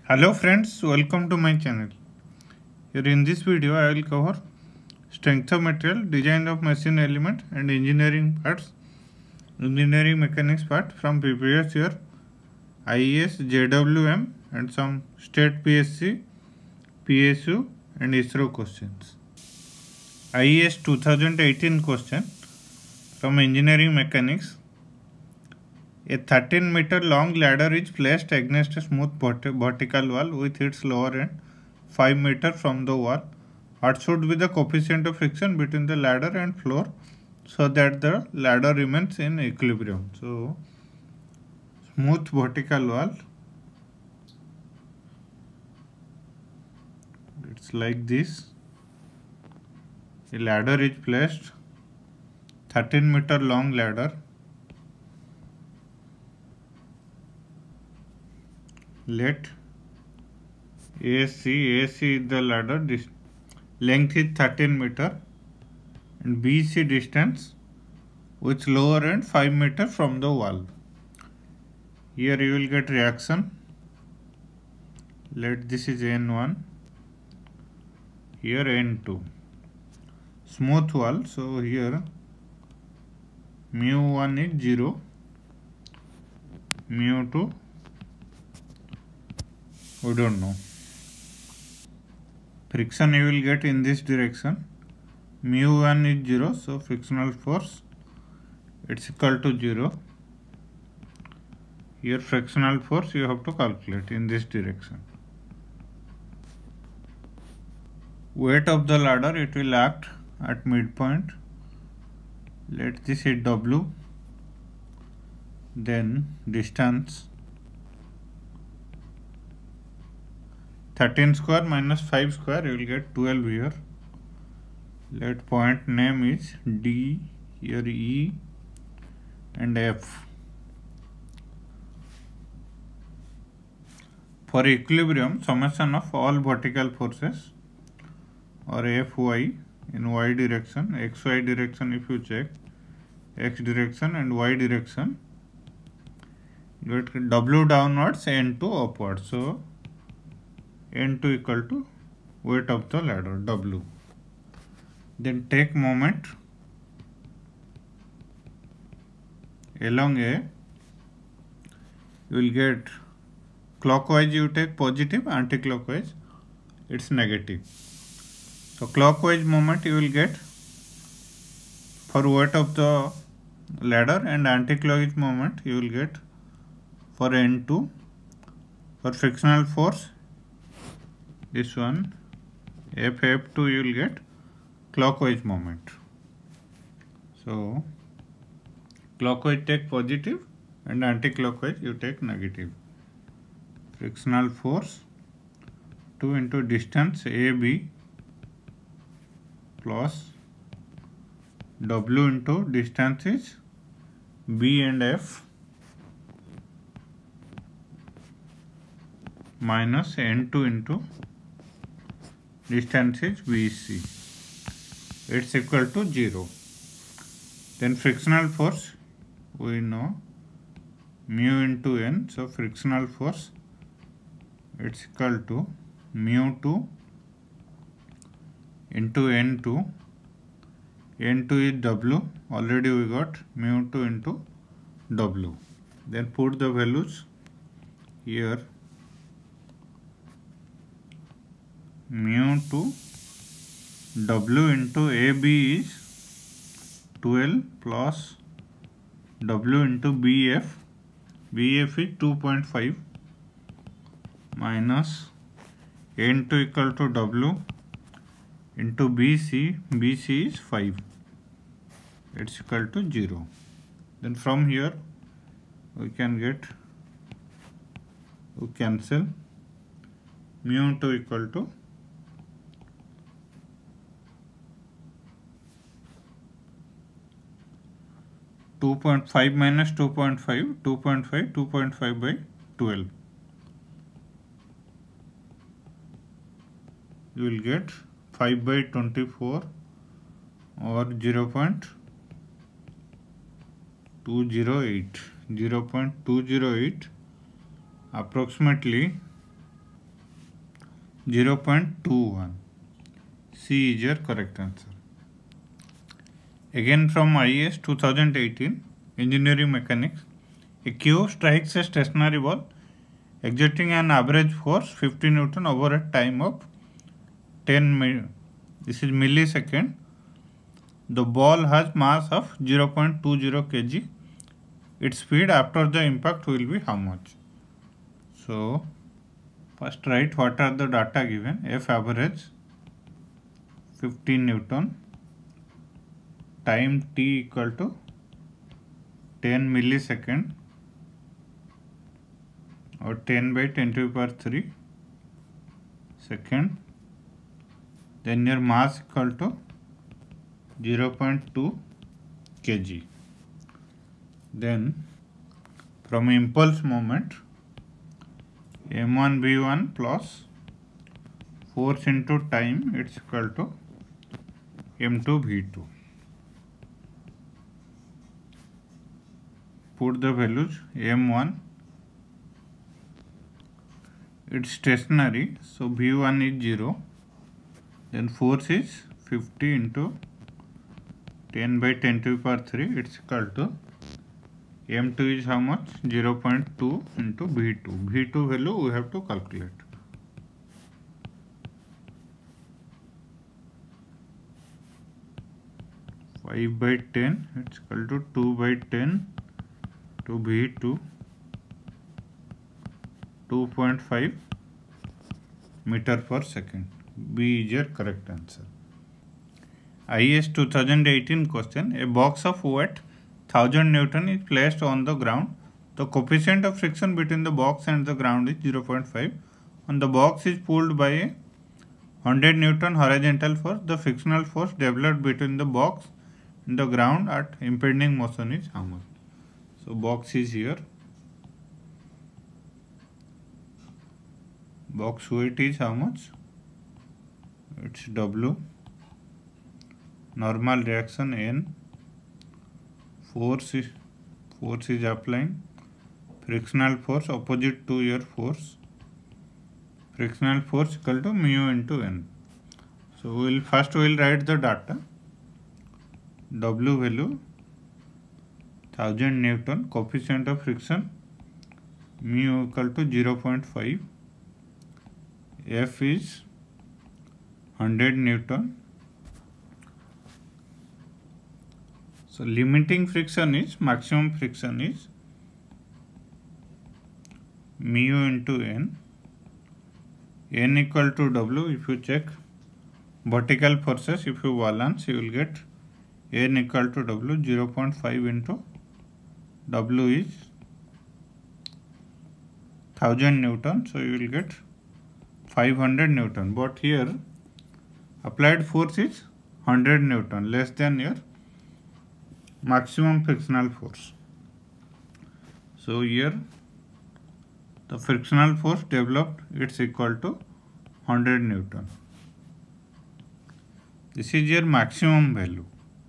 Hello friends, welcome to my channel. Here in this video I will cover strength of material, design of machine element and engineering parts, engineering mechanics part from previous year, IES, JWM and some state PSC, PSU and ISRO questions. IES 2018 question from engineering mechanics. A 13-meter long ladder is placed against a smooth vertical wall with its lower end 5 meters from the wall. What should be the coefficient of friction between the ladder and floor so that the ladder remains in equilibrium? So, smooth vertical wall. It's like this. A ladder is placed, 13-meter long ladder. Let AC is the ladder, this length is 13 meter and BC distance with lower end 5 meter from the wall. Here you will get reaction. Let this is N1, here N2. Smooth wall, so here mu1 is 0, mu2 we don't know. Friction you will get in this direction. Mu1 is 0, so frictional force it's equal to 0. Here frictional force you have to calculate in this direction. Weight of the ladder, it will act at midpoint. Let this is W. Then distance 13 square minus 5 square, you will get 12 here. Let point name is D, here E and F. For equilibrium, summation of all vertical forces or Fy in y direction, xy direction if you check, x direction and y direction, you get W downwards, N2 upwards. So N2 equal to weight of the ladder, W. Then take moment along A, you will get clockwise you take positive, anti-clockwise it's negative. So clockwise moment you will get for weight of the ladder and anti-clockwise moment you will get for N2. For frictional force, this one F2 you will get clockwise moment. So clockwise take positive and anti-clockwise you take negative. Frictional force 2 into distance AB plus W into distance is B and F minus N2 into distance is BC. It's equal to 0. Then frictional force we know mu into N. So frictional force it's equal to mu2 into N2. N2 is W. Already we got mu2 into W. Then put the values here. Mu2 W into AB is 12 plus W into BF. BF is 2.5 minus N2 equal to W into BC. BC is 5. It's equal to 0. Then from here we can get, we cancel mu2 equal to 2.5 minus 2.5, 2.5 by 12. You will get 5 by 24 or 0.208. 0.208 approximately 0.21. C is your correct answer. Again from IAS 2018 Engineering Mechanics, a cube strikes a stationary ball exerting an average force 50 Newton over a time of 10 this is millisecond. The ball has mass of 0.20 kg. Its speed after the impact will be how much? So first write what are the data given. F average 15 Newton, time t equal to 10 millisecond or 10 by 10 to the power 3 second. Then your mass equal to 0.2 kg. Then from impulse moment, m1 v1 plus force into time, it's equal to m2 v2. Put the values. m1, it's stationary, so v1 is 0. Then force is 50 into 10 by 10 to the power 3, it's equal to m2 is how much? 0.2 into v2. v2 value we have to calculate. Five by 10, it's equal to 2 by 10 to v2, 2.5 meter per second. B is your correct answer. IAS 2018 question. A box of weight 1000 Newton is placed on the ground. The coefficient of friction between the box and the ground is 0.5. And the box is pulled by a 100 Newton horizontal force. The frictional force developed between the box and the ground at impending motion is how much? So box is here. Box weight is how much? It's W. Normal reaction N. Force is applying. Frictional force opposite to your force. Frictional force equal to mu into N. So we'll write the data. W value 1000 Newton, coefficient of friction mu equal to 0.5. F is 100 Newton. So limiting friction is, maximum friction is mu into N. N equal to W. If you check vertical forces, if you balance, you will get N equal to W. 0.5 into W is 1000 Newton. So you will get 500 Newton. But here applied force is 100 Newton, less than your maximum frictional force. So here the frictional force developed, it's equal to 100 Newton. This is your maximum value,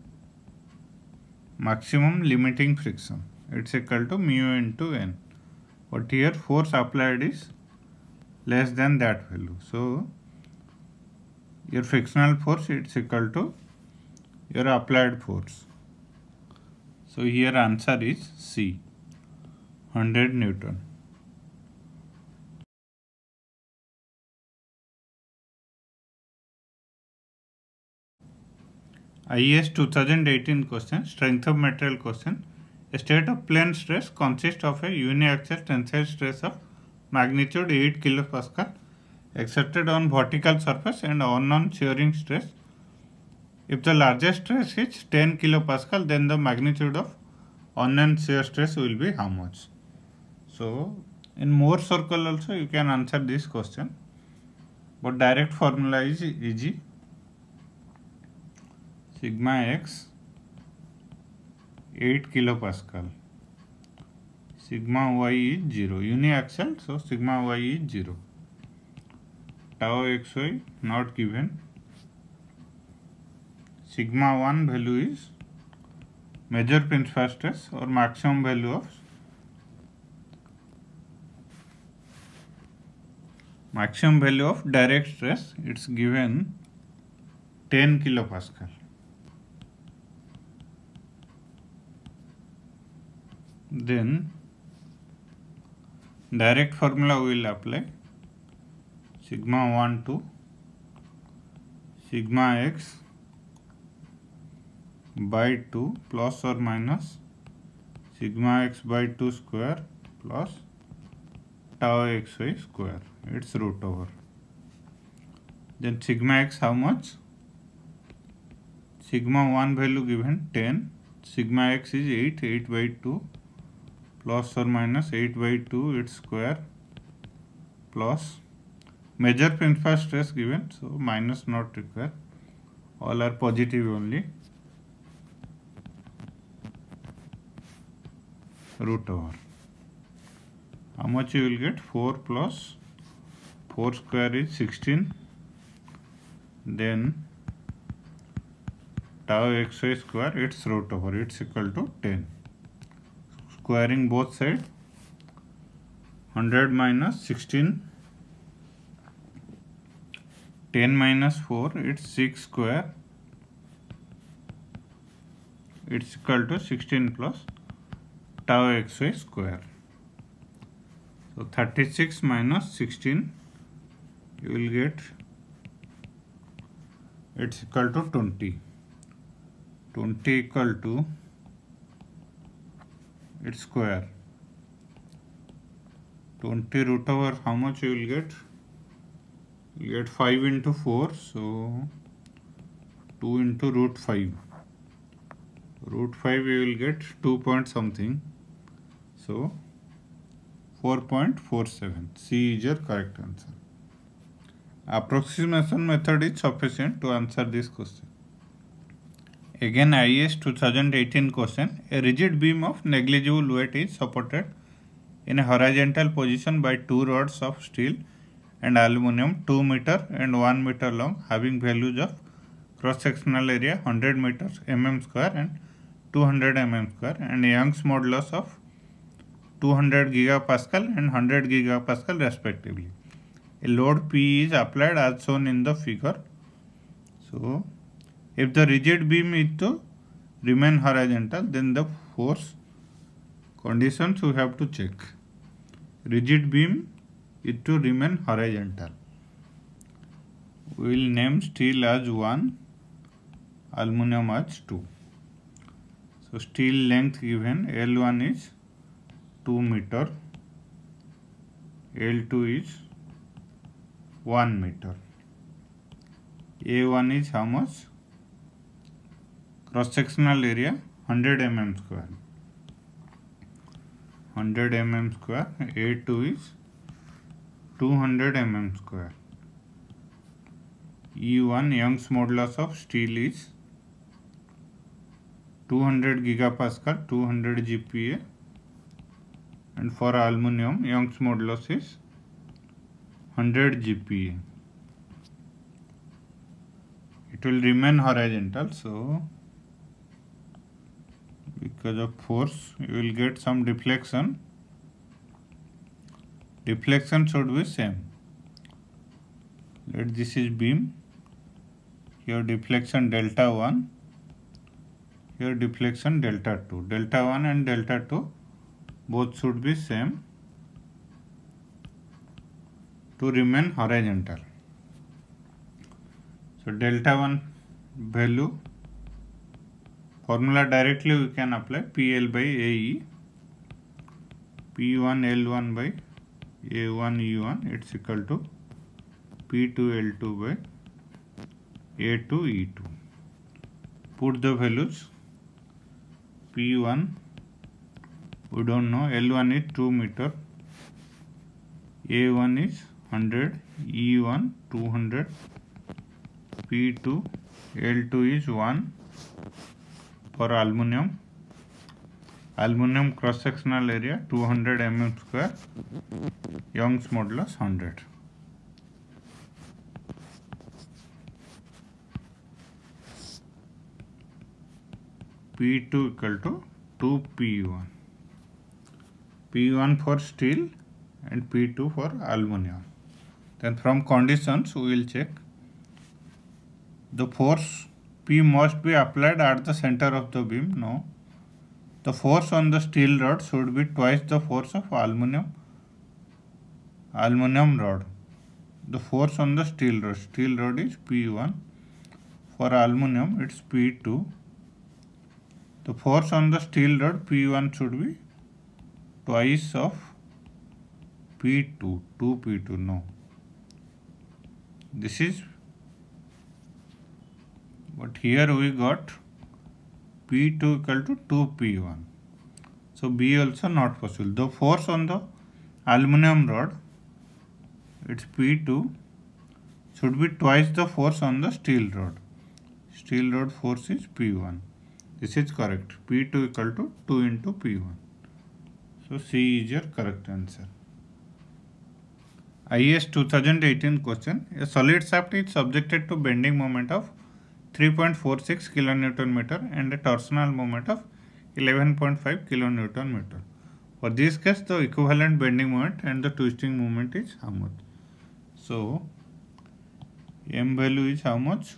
maximum limiting friction. It's equal to mu into N. But here force applied is less than that value. So your frictional force, it's equal to your applied force. So here answer is C, 100 Newton. IAS 2018 question, strength of material question. A state of plane stress consists of a uniaxial tensile stress of magnitude 8 kPa exerted on vertical surface and unknown shearing stress. If the largest stress is 10 kPa, then the magnitude of unknown shear stress will be how much? So in Mohr circle also you can answer this question, but direct formula is easy. Sigma x 8 kPa, sigma y is 0, uniaxial, so sigma y is 0. Tau xy not given. Sigma 1 value is major principal stress or maximum value of maximum value of direct stress, it's given 10 kilopascal. Then direct formula we will apply. Sigma 1 to sigma x by 2 plus or minus sigma x by 2 square plus tau xy square, its root over. Then sigma x how much? Sigma 1 value given 10, sigma x is 8 by 2 plus or minus 8 by 2 its square plus major principal stress given, so minus not required, all are positive only, root over. How much you will get? 4 plus 4 square is 16, then tau xy square, its root over, it's equal to 10. Squaring both sides, 100 minus 16, 10 minus 4, it's 6 square, it's equal to 16 plus tau xy square. So 36 minus 16, you will get, it's equal to 20. 20 equal to its square. 20 root over, how much you will get? You get 5 into 4, so 2 into root 5. Root 5 you will get 2 point something, so 4.47. C is your correct answer. Approximation method is sufficient to answer this question. Again, IAS 2018 question. A rigid beam of negligible weight is supported in a horizontal position by two rods of steel and aluminium 2 meter and 1 meter long, having values of cross-sectional area 100 meters mm square and 200 mm square, and Young's modulus of 200 gigapascal and 100 gigapascal respectively. A load P is applied as shown in the figure. So, if the rigid beam is to remain horizontal, then the force conditions we have to check. Rigid beam is to remain horizontal. We will name steel as 1, aluminum as 2. So, steel length given L1 is 2 meter, L2 is 1 meter. A1 is how much? Cross-sectional area 100 mm square. 100 mm square. A2 is 200 mm square. E1, Young's modulus of steel is 200 gigapascal, 200 GPa, and for aluminum, Young's modulus is 100 GPa. It will remain horizontal, so because of force, you will get some deflection. Deflection should be same. Let this is beam. Here deflection delta 1. Here deflection delta 2. Delta 1 and delta 2 both should be same to remain horizontal. So delta 1 value, formula directly we can apply PL by AE, P1 L1 by A1 E1, it's equal to P2 L2 by A2 E2. Put the values. P1 we don't know, L1 is 2 meter, A1 is 100, E1 200, P2 L2 is 1 for aluminum. Aluminum cross-sectional area 200 mm square, Young's modulus 100. P2 equal to 2P1. P1 for steel and P2 for aluminum. Then from conditions we will check the force P must be applied at the center of the beam. No. The force on the steel rod should be twice the force of aluminum rod. The force on the steel rod is P1. For aluminum it's P2. The force on the steel rod P1 should be twice of P2, 2P2, no. This is, but here we got P2 equal to 2P1. So B also not possible. The force on the aluminum rod, it's P2, should be twice the force on the steel rod. Steel rod force is P1. This is correct. P2 equal to 2 into P1. So C is your correct answer. IAS 2018 question. A solid shaft is subjected to bending moment of 3.46 kilonewton meter and a torsional moment of 11.5 kilonewton meter. For this case, the equivalent bending moment and the twisting moment is how much? So M value is how much?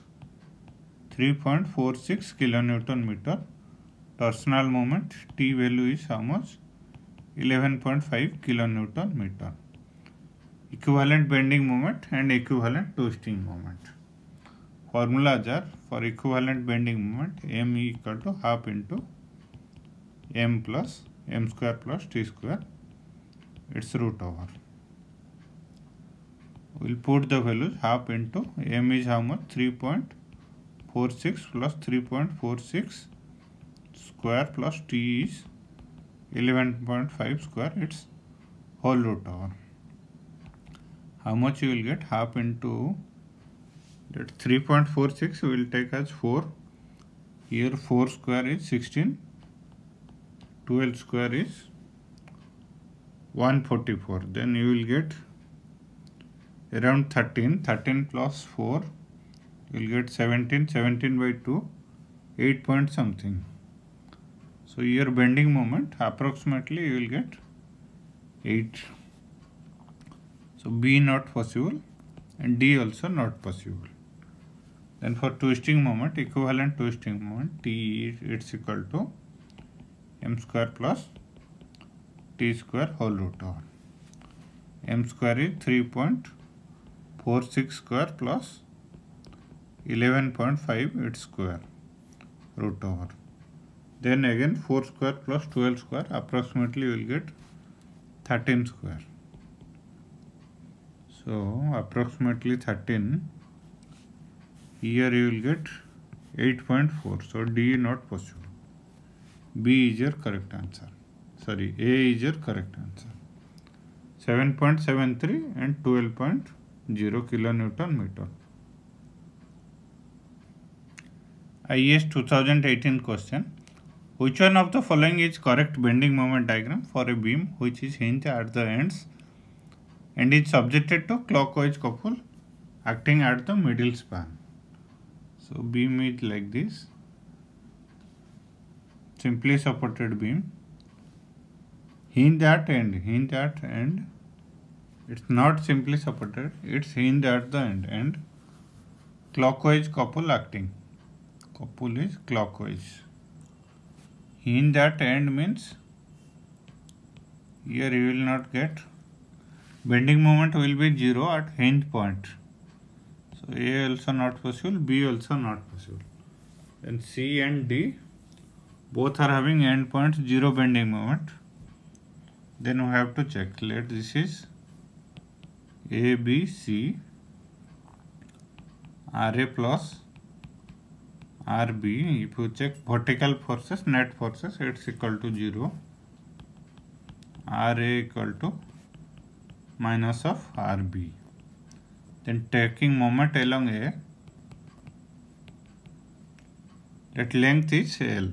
3.46 kilonewton meter. Torsional moment T value is how much? 11.5 kilonewton meter. Equivalent bending moment and equivalent twisting moment. Formulas are for equivalent bending moment M equal to half into M plus M square plus T square. It's root over. We'll put the values half into M is how much? 3.46 plus 3.46 square plus T is 11.5 square. It's whole root over. How much you will get? Half into that 3.46 we will take as 4. Here 4 square is 16. 12 square is 144. Then you will get around 13. 13 plus 4 you will get 17. 17 by 2 8 point something. So your bending moment approximately you will get 8. So B not possible and D also not possible. Then for twisting moment, equivalent twisting moment T it's equal to M square plus T square whole root over. M square is 3.46 square plus 11.5 its square root over. Then again 4 square plus 12 square approximately you will get 13 square. So approximately 13. Here you will get 8.4. So D not possible. B is your correct answer. Sorry, A is your correct answer. 7.73 and 12.0 kilonewton meter. IAS 2018 question. Which one of the following is correct bending moment diagram for a beam which is hinged at the ends and is subjected to clockwise couple acting at the middle span? So beam is like this. Simply supported beam. Hinged at end. It's not simply supported, it's hinged at the end and clockwise couple acting. Couple is clockwise. Hinged at end means here you will not get bending moment will be 0 at hinge point. So A also not possible, B also not possible. Then C and D both are having end points 0 bending moment. Then we have to check. Let this is A, B, C, RA plus RB. If you check vertical forces, net forces, it's equal to 0. RA equal to minus of RB. Then taking moment along A, that length is L.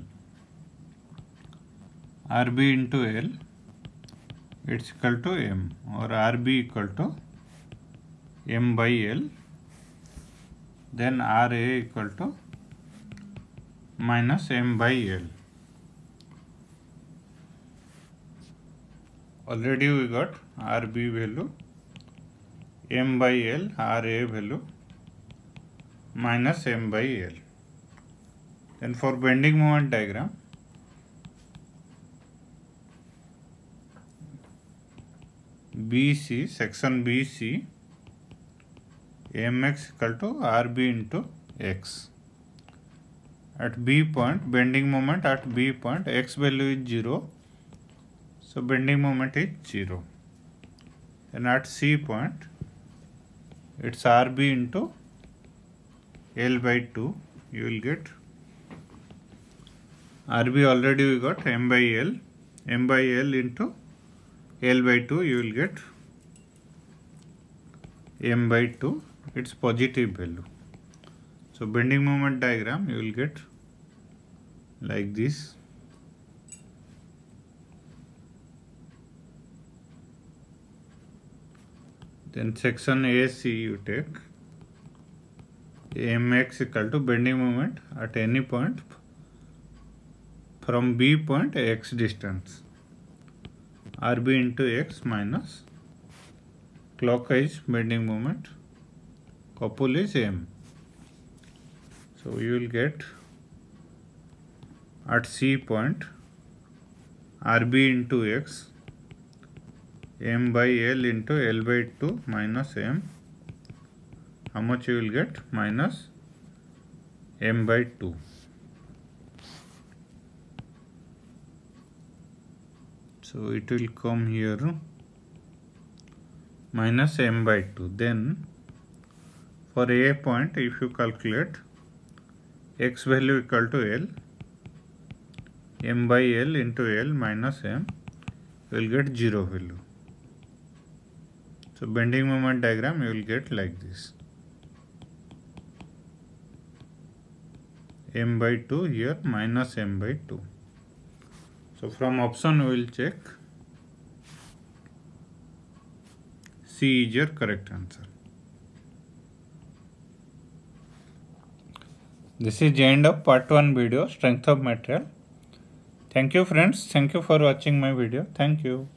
RB into L, it's equal to M, or RB equal to M by L. Then RA equal to minus M by L. Already we got RB value m by L or A value minus m by L. Then for bending moment diagram, BC, section BC, mx equal to RB into x. At B point, bending moment at B point, x value is 0, so bending moment is 0. Then at C point, it's RB into L by 2, you will get RB already we got m by L into L by 2, you will get m by 2, its positive value. So bending moment diagram you will get like this. Then section AC you take mx equal to bending moment at any point from B point x distance, RB into x minus clockwise bending moment, couple is m. So you will get at C point RB into x, m by L into L by 2 minus m. How much you will get? Minus m by 2. So it will come here minus m by 2. Then for A point, if you calculate x value equal to L, m by L into L minus m, you will get 0 value. So bending moment diagram you will get like this. M by 2 here minus m by 2. So from option we will check C is your correct answer. This is the end of part 1 video, strength of material. Thank you friends. Thank you for watching my video. Thank you.